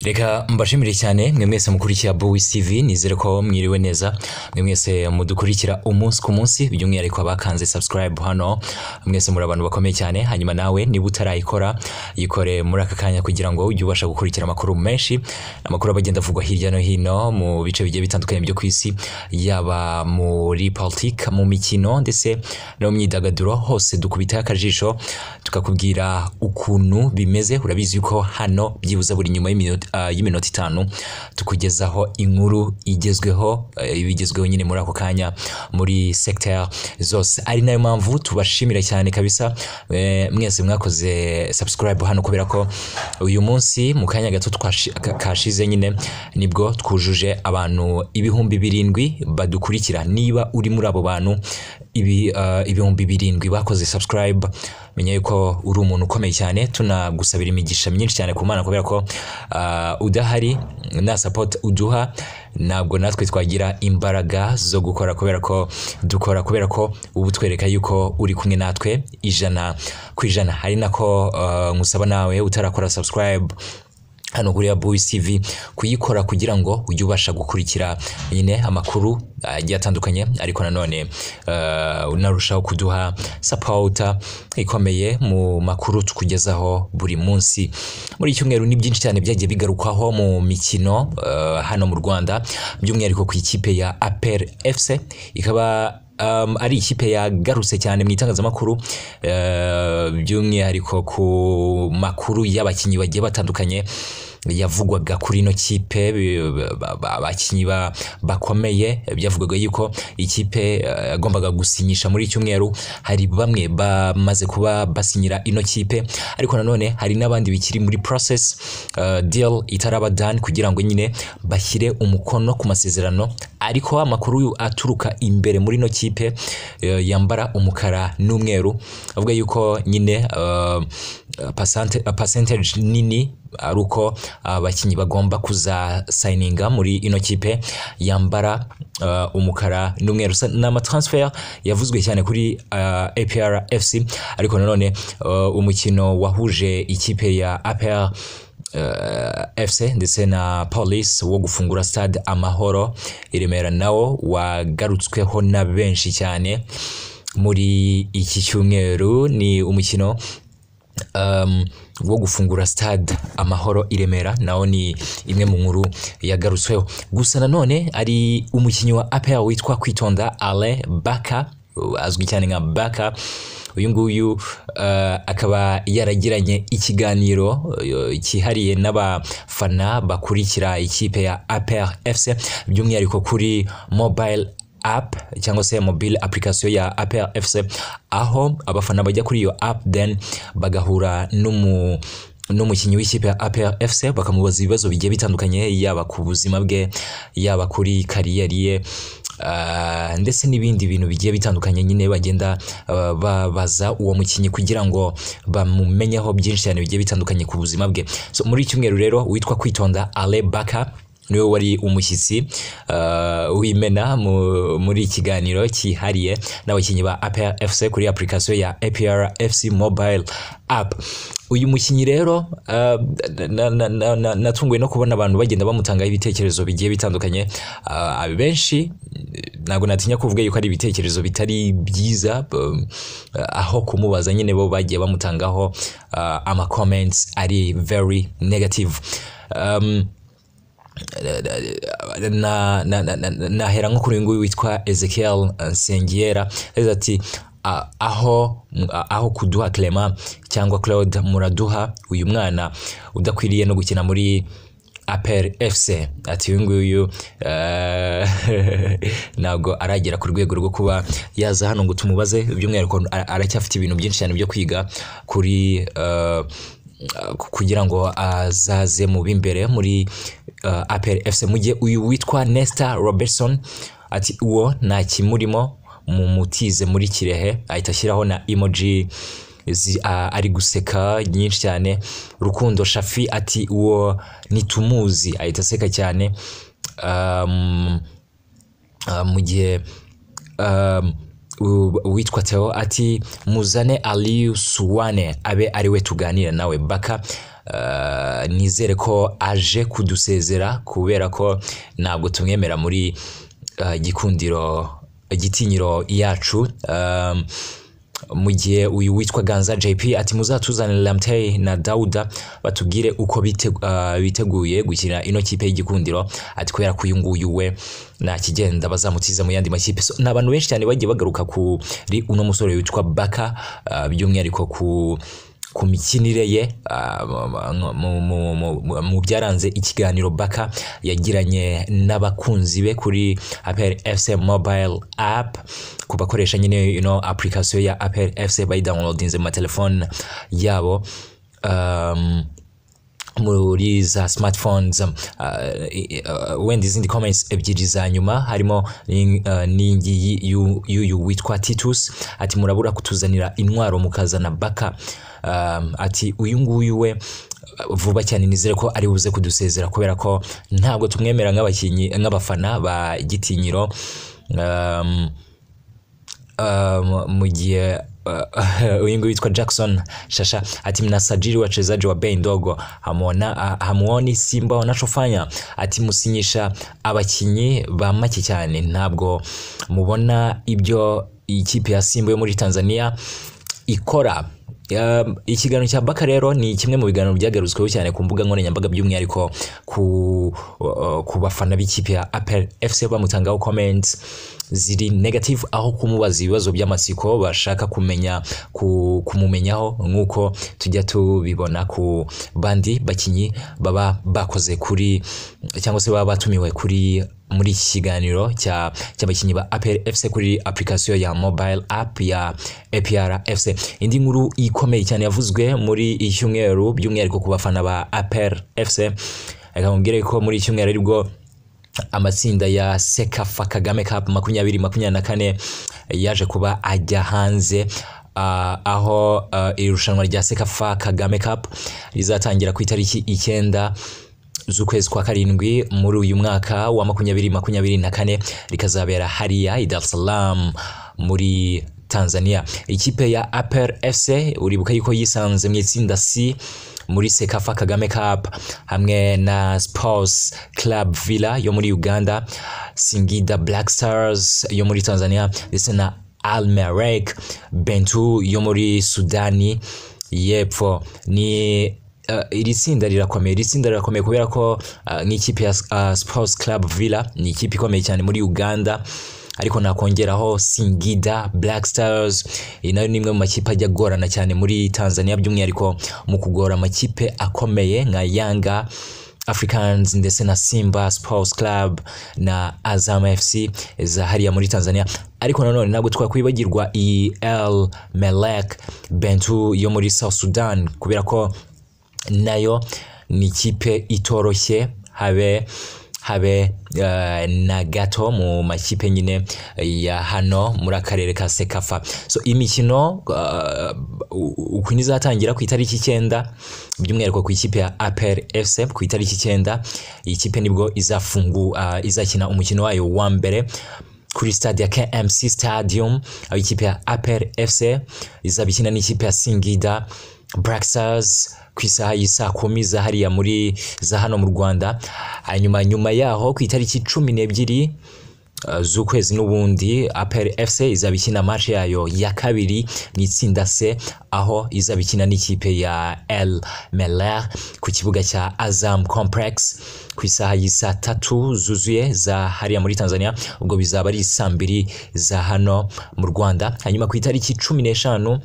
Reka mbashimire cyane mwe mwese mukurikira Bowies TV nizere ko mwiriwe neza mwe mwese mudukurikira umunsi ku munsi by'umwihariko abakanze subscribe hano mwese muri abantu bakomeye cyane hanyuma nawe niba utarayikora yikore muri aka kanya kugira ngo ujye ubasha gukurikira amakuru menshi amakuru abagenda avugwa hirya no hino mu bice bigiye bitandukanye byo kwisi yaba muri politique mu mikino ndetse no myidagaduro hose dukubita akajisho tukakubwira ukuntu bimeze urabizi ko hano byibuza buri nyuma y'iminota 5 tukugezaho inkuru igezweho ibigezweho nyine muri ako kanya muri sector zose ari nayo mpamvu tubashimira cyane kabisa mwese mwakoze subscribe hano kubera ko uyu munsi mu kanya gato kashize nyine nibwo twujuje abantu ibihumbi 7 badukurikira niba uri muri abo bantu ibihumbi 7 bakoze subscribe menya yuko uri umuntu ukomeye cyane tunagusabira imigisha myinshi cyane ku Mana kubera ko udahari na support uduha ntabwo natwe twagira imbaraga zo gukora kubera ko dukora kubera ko ubu twereka yuko uri kumwe natwe 100% hari nako ngusaba nawe utarakora subscribe hano kuri Bowies TV kuyikora kugira ngo ujye ubasha gukurikira nyine amakuru agiye atandukanye ariko nanone unarushaho kuduha support ikomeye mu makuru tukugezaho buri munsi muri cyumweru ni byinshi cyane byagiye bigarukwaho mu mikino hano mu Rwanda by'umwihariko ku ikipe ya APR FC ikaba ari ikipe yagarutse cyane mu itangazamakuru by'umwihariko ku makuru y'abakinnyi bagiye batandukanye yavugwaga kuri ino kipe abakinnyi bakomeye byavugwaga yuko ikipe yagombaga gusinyisha muri cyumweru hari bamwe bamaze kuba basinyira ino kipe ariko nanone hari nabandi bikiri muri process deal itaraba done kugira ngo nyine bashyire umukono ku masezerano ariko amakuru aturuka imbere muri ino kipe yambara umukara n'umweru avuga yuko nyine percentage nini aruko abakinnyi bagomba kuza signinga muri ino kipe yambara umukara n'umweru na transfer yavuzwe cyane kuri APR FC ariko nanone umukino wahuje ikipe ya APR FC ndetse na Police wo gufungura stade Amahoro Iremera nawo wagarutsweho na benshi cyane muri iki cyumweru ni umukino wo gufungura stade Amahoro Iremera nawo ni imwe mu nkuru yagarutsweho gusa nanone ari umukinnyi wa APR witwa Kwitonda Ale Baka azwi cyane nka Baka uyu nguyu akaba yaragiranye ikiganiro cyihariye n'abafana bakurikira ikipe ya APR FC by'umwihariko kuri mobile app cyangwa se mobile application ya APR FC aho abafana bajya kuri iyo app then bagahura n'umukinnyi w'ikipe ya APR FC bakamubaza ibibazo bigiye bitandukanye yaba ku buzima bwe yaba kuri kariyeri ye ndetse n'ibindi bintu bigiye bitandukanye nyine bagenda babaza uwo mukinnyi kugira ngo bamumenyeho byinshi cyane bigiye bitandukanye ku buzima bwe so muri cyumweru rero witwa Kwitonda Ale Baka niwe wari umushyitsi w'imena muri ikiganiro cyihariye n'abakinnyi ba APR FC kuri application ya APR FC mobile app uyu mukinnyi rero natunguwe no kubona abantu bagenda bamutangaho ibitekerezo bigiye bitandukanye benshi ntabwo natinya kuvuga yuko ari ibitekerezo bitari byiza aho kumubaza nyine bo bagiye bamutangaho ama comments ari very negative nahera nko kuri nguyu witwa Ezekiel Sengiera ati aho kuduha Clement cyangwa Claude muraduha uyu mwana udakwiriye no gukina muri APR FC ati uyu nguyu ntabwo aragera ku rwego rwo kuba yaza hano ngo tumubaze by'umwihariko aracyafite ibintu byinshi cyane byo kwiga kuri kugira ngo azaze mu bimbere muri APR FC mujye uyu witwa Nesta Robertson ati uwo nta kimurimo mu mutize muri Kirehe ahita ashyiraho na emoji ari guseka nyinshi cyane Rukundo Shafi ati uwo nitumuzi ahita aseka cyane mu gihe witwa Theo ati muzane Aliyu Suwane abe ari we tuganira nawe Baka nizere ko aje kudusezera kubera ko ntabwo tumwemera muri gitinyiro yacu. Mu gihe uyu witwa Ganza JP ati muzatuzanira Lamtey na Dauda batubwire uko biteguye gukina ino kipe y'igikundiro, ati kubera ko uyu nguyu we nta kigenda bazamutiza mu yandi makipe. So n'abantu benshi cyane bagiye bagaruka kuri uno musore witwa Baka, by'umwihariko ku mikinire ye mu byaranze ikiganiro Baka yagiranye n'abakunzi be kuri APR FC mobile app, ku bakoresha nyine application ya APR FC bayidownloadinze mu telefone yabo muri za smartphones. Wenda izindi comments ebyiri za nyuma harimo n'ingi y'uyu witwa Titus ati murabura kutuzanira intwaro mukazana Baka. Ati uyu nguyu we vuba cyane nizere ko ari buze kudusezera kubera ko ntabwo tumwemera nk'abakinyi nk'abafana ba gitinyiro. Mu gihe uyu nguyu witwa Jackson Shasha ati mnasajili wachezaji wa bei ndogo hamuoni Simba wanachofanya, ati musinyisha abakinyi ba make cyane, ntabwo mubona ibyo ikipe ya Simba yo muri Tanzania ikora. Ikiganiro cya Baka rero ni kimwe mu biganiro byagarutsweho cyane ku mbuga nkoranyambaga, by'umwihariko ku bafana b'ikipe ya APR FC bamutangaho comments ziri negative, aho kumubaza ibibazo by'amatsiko bashaka kumumenyaho nk'uko tujya tubibona ku bandi bakinyi baba bakoze kuri cyangwa se baba batumiwe muri iki kiganiro cy'abakinyi ba APR FC kuri application ya mobile app ya APR FC. Indi nkuru ikomeye cyane yavuzwe muri icyumweru by'umwihariko ku bafana ba APR FC, akamubwira ko muri icyumweru aribwo amatsinda ya Cecafa Kagame Cup 2024 yaje kuba ajya hanze, aho irushanwa rya Cecafa Kagame Cup rizatangira ku itariki 9 z'ukwezi kwa karindwi muri uyu mwaka wa 2024 rikazabera hariya Dar es Salaam muri Tanzania. Ikipe ya APR FC uribuka yuko yisanze mu itsinda C muri Cecafa Kagame Cup hamwe na Sports Club Villa yo muri Uganda, Singida Black Stars yo muri Tanzania ndetse na Al Merreikh Bentu yo muri Sudani y'Epfo. Ni iri tsinda rirakomeye kubera ko nk'ikipe ya Sports Club Villa ni ikipe ikomeye cyane muri Uganda, ariko nakongeraho Singida Black Stars inayo nimwe mu makipe ajya gorana cyane muri Tanzania, by'umwihariko mu kugora amakipe akomeye nka Yanga Africans ndetse na Simba Sports Club na Azam FC za hariya muri Tanzania. Ariko nanone ntabwo twakwibagirwa Al Merreikh Bentu yo muri South Sudan kubera ko nayo ni ikipe itoroshye habe na gato mu makipe nyine ya hano muri akarere ka Cecafa. So imikino uko izatangira ku itariki 9 by'umwihariko ku ikipe ya APR FC ku itariki 9 iyi kipe nibwo izakina umukino wayo wa mbere kuri stade ya KMC Stadium, aho ikipe ya APR FC izabikina n'ikipe ya Singida Black Stars ku isaha y'isa 10 za hariya za hano mu Rwanda. Nyuma yaho ku itariki 12 z'ukwezi n'ubundi APR FC izabikina match yayo ya kabiri mu itsinda C, aho izabikina n'ikipe ya Al Merreikh ku kibuga cya Azam Complex ku isaha y'isa 3 zuzuye za hariya muri Tanzania, ubwo bizaba ari saa 2 za hano mu Rwanda. Hanyuma ku itariki 15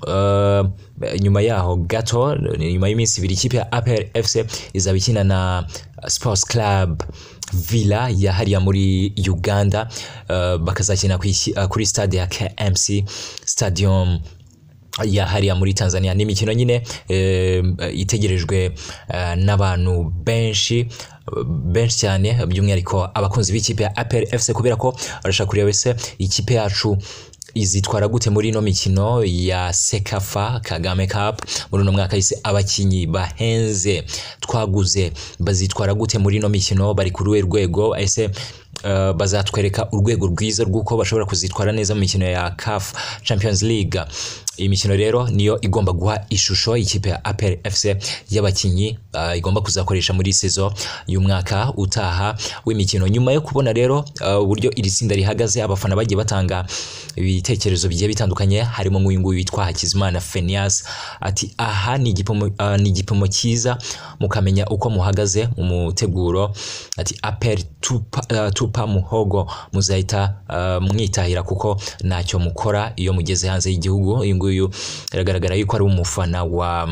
nyuma yaho gato, nyuma y'iminsi 2 ikipe ya APR FC izabikina na Sports Club Villa ya hariya muri Uganda, bakazakina kuri stade ya KMC Stadium ya hariya muri Tanzania. Ni imikino nyine itegerejwe n'abantu benshi cyane, by'umwihariko abakunzi b'ikipe ya APR FC kubera ko arashaka kureba wese ikipe yacu izitwara gute muri no mikino ya Cecafa Kagame Cup muri no mwaka ise, abakinyi bahenze twaguze bazitwara gute muri no mikino, bari kuri rwego ese bazatwereka urwego rwiza rw'uko bashobora kuzitwara neza mu mikino ya CAF Champions League. iyi mikino rero niyo igomba guha ishusho ikipe ya APR FC y'abakinyi igomba kuzakoresha muri saison y'umwaka utaha w'imikino. Nyuma yo kubona rero uburyo iri tsinda rihagaze, abafana bagiye batanga ibitekerezo bigiye bitandukanye, harimo nk'uyu nguyu witwa Hakizimana Phineas ati aha ni igipimo cyiza mukamenya uko muhagaze mu muteguro, ati APR tupa muhogo muzahita mwitahira kuko ntacyo mukora iyo mugeze hanze y'igihugu. Uyu nguyu biragaragara yuko ari umufana wa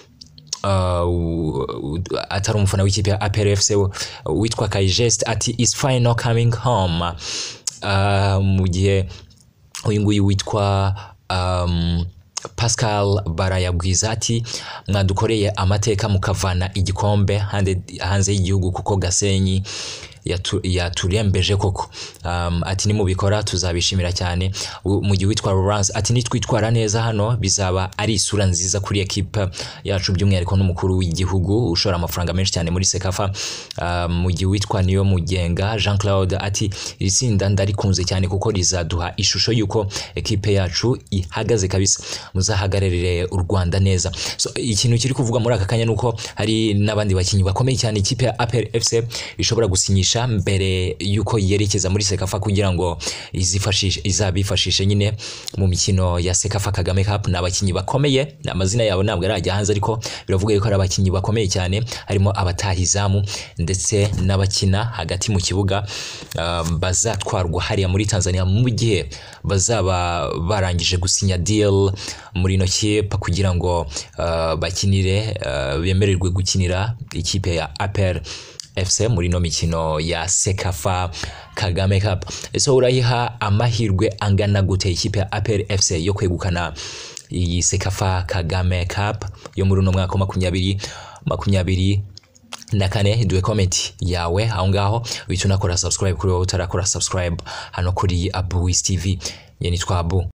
atari umufana w'ikipe ya APR FC witwa Kayigest ati is final coming home. Mu gihe uyu nguyu witwa Pascal Barayabwiza ati mwadukoreye amateka mukavana igikombe hanze y'igihugu kuko Gasenyi yaturembeje koko. Ati ni mubikora tuzabishimira cyane. Mu gihe witwa Lawrence ati nitwitwara neza hano bizaba ari isura nziza kuri equipe yacu by'umwihariko n'umukuru w'igihugu ushora amafaranga menshi cyane muri Cecafa. Mu gihe witwa niyo mugenga Jean Claude ati iritsinda ndarikunze cyane kuko rizaduha ishusho yuko equipe yacu ihagaze kabisa, muzahagararire u Rwanda neza. So ikintu kiri kuvuga muri aka kanya nuko hari nabandi bakinyi bakomeye cyane ikipe ya APR FC ishobora gusinyisha mbere yuko yerekeza muri Cecafa kugira ngo izabifashishe nyine mu mikino ya Cecafa Kagame Cup. N'abakinyi bakomeye, amazina yabo ntabwo arajya hanze ariko biravuga yuko ari abakinyi bakomeye cyane, harimo abatahizamu ndetse n'abakina hagati mu kibuga bazatwarwa hariya muri Tanzania mu gihe bazaba barangije gusinya deal muri ino kipe kugira ngo bakinire bemererwe gukinira ikipe ya APR FC muri no mikino ya Cecafa Kagame Cup. So urayiha amahirwe angana gute ikipe ya APR FC yo kwegukana iyi Cecafa Kagame Cup yo muri no mwaka 2024? Duwe comment yawe aho ngaho, witunakora subscribe kuri wowe utarakora subscribe hano kuri Wahabuye TV. Nitwa Abu.